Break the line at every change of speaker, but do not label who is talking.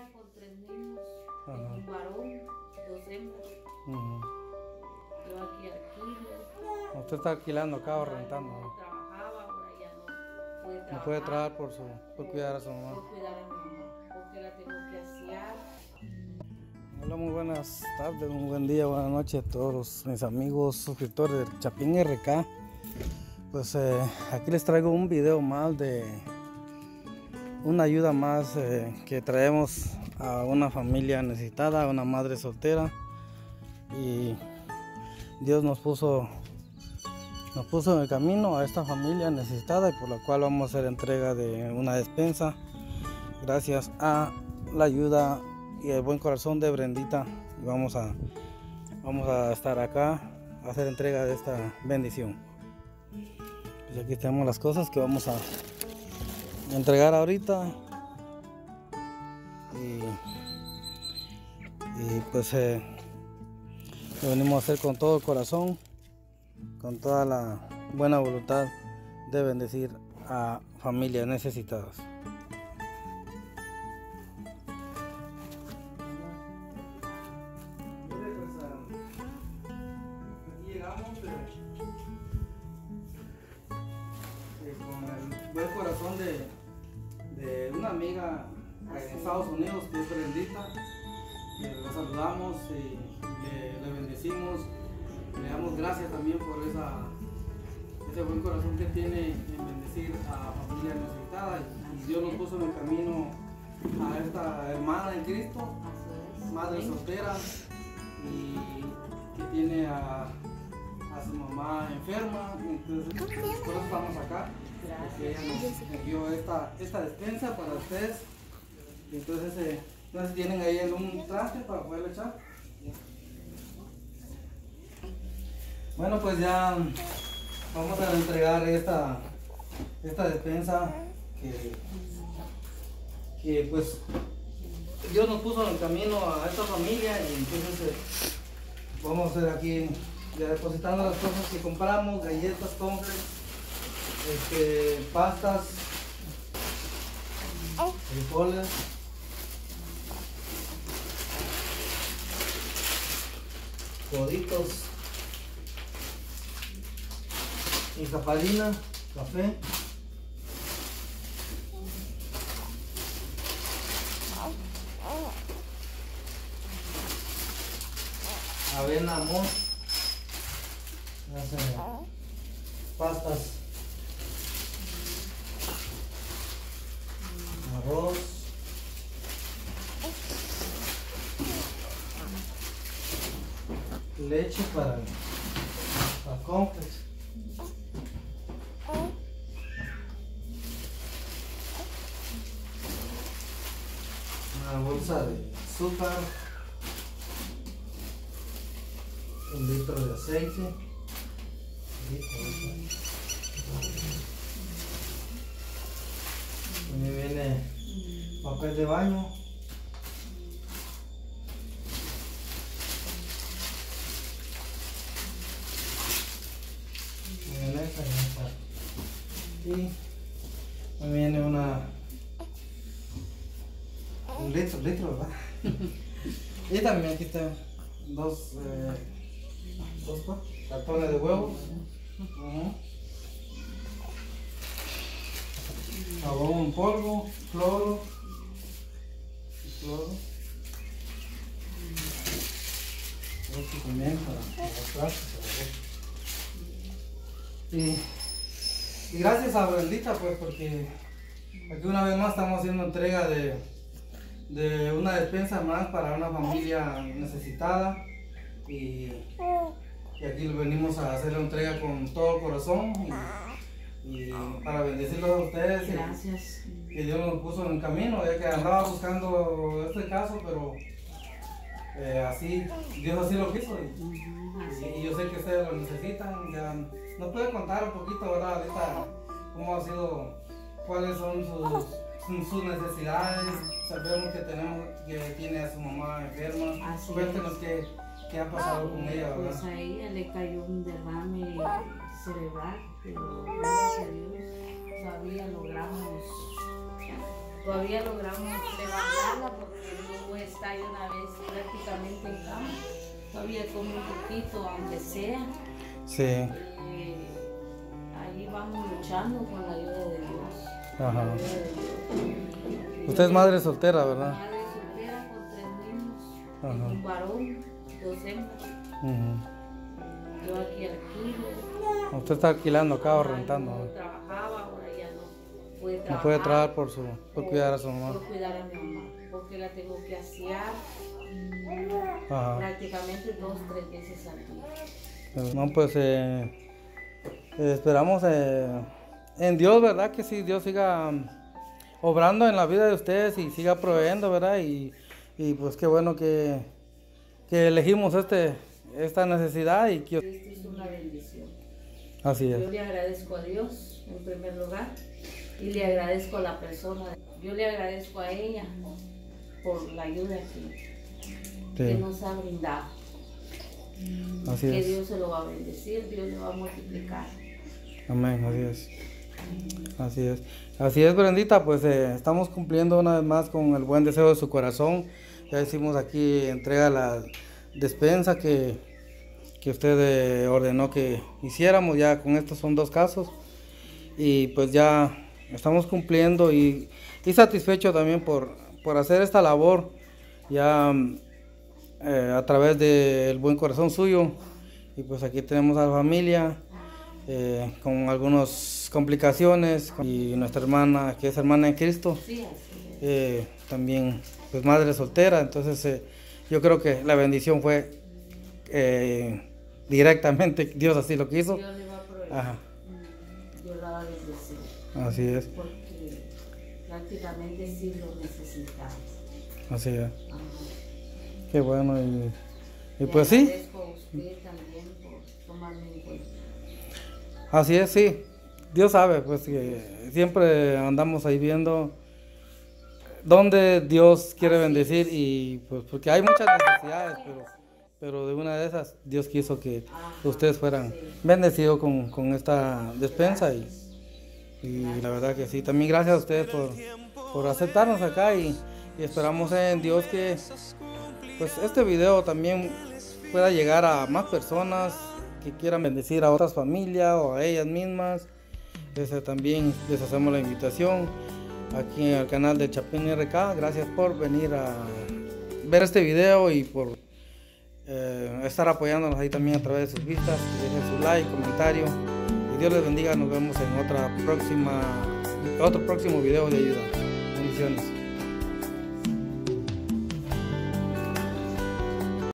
con 3 niños,
Ajá.
un varón, 2 hembras. Yo aquí alquilo.
¿Usted está alquilando acá o rentando?
No trabajaba, ahora ya no puede trabajar.
No puede trabajar por cuidar a su mamá.
Por cuidar a mi mamá, porque la tengo que asear.
Hola, muy buenas tardes, un buen día, buenas noches a todos mis amigos suscriptores del Chapín RK. Pues aquí les traigo un video más de una ayuda más que traemos a una familia necesitada, a una madre soltera, y Dios nos puso en el camino a esta familia necesitada, y por la cual vamos a hacer entrega de una despensa gracias a la ayuda y el buen corazón de Brendita. Y vamos a estar acá a hacer entrega de esta bendición. Pues aquí tenemos las cosas que vamos a entregar ahorita, y pues lo venimos a hacer con todo el corazón, con toda la buena voluntad de bendecir a familias necesitadas. Aquí llegamos con el buen corazón de una amiga en Estados Unidos, que es Brendita. La saludamos y le bendecimos, le damos gracias también por ese buen corazón que tiene en bendecir a familias necesitadas, y Dios nos puso en el camino a esta hermana en Cristo, madre soltera, y que tiene a su mamá enferma. Entonces por eso estamos acá, porque ella nos envió esta despensa para ustedes. Y entonces tienen ahí en un traste para poderlo echar. Bueno, pues ya vamos a entregar esta despensa que pues Dios nos puso en el camino a esta familia, y entonces vamos a hacer aquí ya depositando las cosas que compramos: galletas, compres, pastas, frijoles, coditos, isapalina, café, avena, amor, pastas, arroz, leche para complex, una bolsa de azúcar, 1 litro de aceite, también viene papel de baño, y me viene un litro, ¿verdad? Y también aquí está dos cartones de huevos, jabón en polvo, cloro, esto también para los trastes. Y gracias a Brendita, pues, porque aquí una vez más estamos haciendo entrega de una despensa más para una familia necesitada, y aquí venimos a hacer la entrega con todo el corazón, y para bendecirlos a ustedes.
Gracias.
Que Dios nos puso en el camino, ya que andaba buscando este caso, pero así Dios así lo quiso, y yo sé que ustedes lo necesitan. Ya nos puede contar un poquito, ¿verdad? Ahorita cómo ha sido, cuáles son sus necesidades. Sabemos que tiene a su mamá enferma. Cuéntenos qué ha pasado con ella, ¿verdad?
Pues a ella le cayó un derrame cerebral, pero gracias a Dios todavía logramos levantarla, porque está de una vez prácticamente en cama. Todavía come un poquito, aunque sea.
Sí.
Ahí vamos luchando con la ayuda de Dios.
Ajá.
La ayuda de Dios.
Usted es madre soltera, ¿verdad?
Madre soltera con 3 niños.
Ajá.
Un varón, 2 hembras. Yo aquí alquilo.
Usted está alquilando acá o rentando.
No trabajaba, ahora ya no puede trabajar.
No puede trabajar por cuidar a su mamá.
Por cuidar a mi mamá, porque la tengo que asear
Ajá.
prácticamente 2-3 veces al día.
No, pues esperamos en Dios, ¿verdad? Que sí, Dios siga obrando en la vida de ustedes y siga proveyendo, ¿verdad? Y pues qué bueno que elegimos esta necesidad y que...
Esto es una bendición.
Así es.
Yo le agradezco a Dios en primer lugar y le agradezco a la persona. Yo le agradezco a ella por la ayuda que nos ha brindado.
Así
que
es.
Dios se lo va a bendecir, Dios le va a multiplicar.
Amén, así es. Así es. Así es, Brendita, pues estamos cumpliendo una vez más con el buen deseo de su corazón. Ya hicimos aquí entrega la despensa que usted ordenó que hiciéramos. Ya con estos son 2 casos. Y pues ya estamos cumpliendo y satisfecho también por hacer esta labor. Ya a través del buen corazón suyo. Y pues aquí tenemos a la familia con algunas complicaciones y nuestra hermana que es hermana en Cristo,
Sí, así es.
también pues madre soltera. Entonces yo creo que la bendición fue directamente, Dios así lo quiso.
Dios le va a proveer.
Ajá.
Dios la va a bendecir.
Así es,
Porque prácticamente sí lo necesitamos.
así es.
Ajá.
Qué bueno y
Le
pues sí,
agradezco a usted también por tomarme en cuenta.
así es, sí. Dios sabe, pues que siempre andamos ahí viendo dónde Dios quiere bendecir y pues porque hay muchas necesidades, pero de una de esas Dios quiso que ustedes fueran bendecidos con esta despensa y la verdad que sí. También gracias a ustedes por aceptarnos acá y esperamos en Dios que pues este video también pueda llegar a más personas que quieran bendecir a otras familias o a ellas mismas. También les hacemos la invitación aquí al canal de Chapín RK. Gracias por venir a ver este video y por estar apoyándonos ahí también a través de sus vistas. Dejen su like, comentario y Dios les bendiga. Nos vemos en otro próximo video de ayuda. Bendiciones.